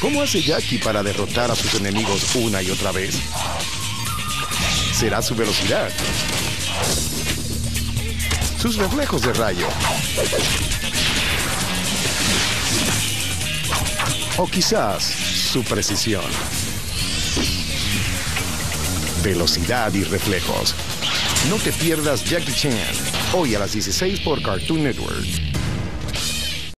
¿Cómo hace Jackie para derrotar a sus enemigos una y otra vez? ¿Será su velocidad? ¿Sus reflejos de rayo? ¿O quizás su precisión? Velocidad y reflejos. No te pierdas Jackie Chan, hoy a las 16 por Cartoon Network.